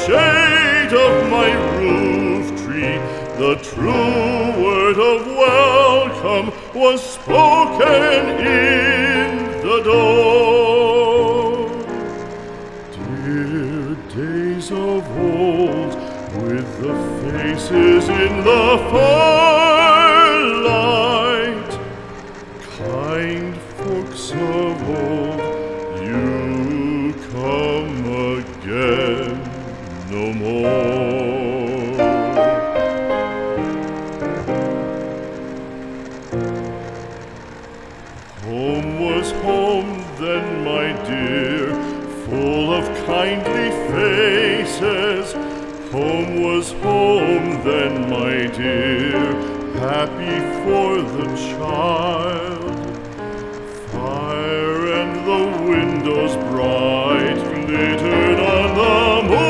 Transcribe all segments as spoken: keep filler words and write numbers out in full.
shade of my roof tree, the true word of welcome was spoken in the door. Dear days of old, with the faces in the firelight, kind folks of old, you come again no more. Home was home then, my dear, full of kindly faces. Home was home then, my dear, happy for the child. Fire and the windows bright glittered on the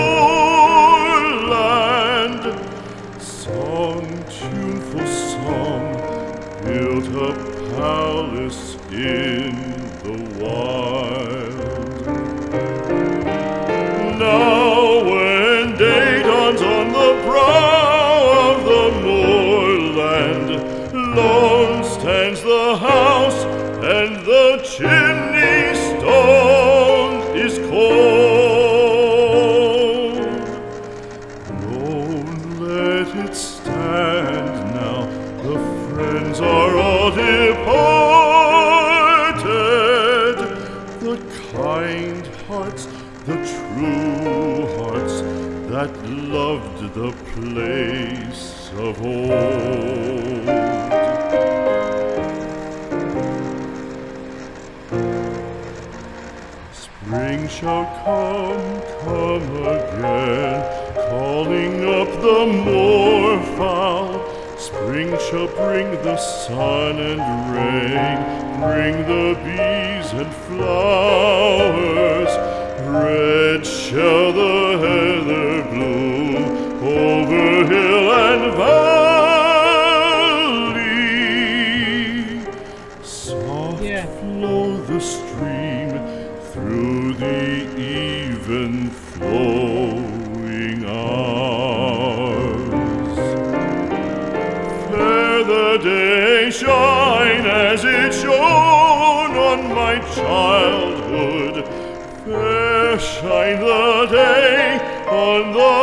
moorland. Song, tuneful song, built a palace in the wild. Now when day dawns on the brow of the moorland, lone stands the house and the chimney stone is cold. Lone, let it stand now, the friends are all departed. The kind hearts, the true hearts that loved the place of old. Spring shall come, come again, calling up the moorfowl. Spring shall bring the sun and rain, bring the bees and flowers. Red shall the heather bloom over hill and valley. Soft Yeah. flow the stream through the even flowing hours. Fair the day shine as it shone on my childhood. Fair shine the day on the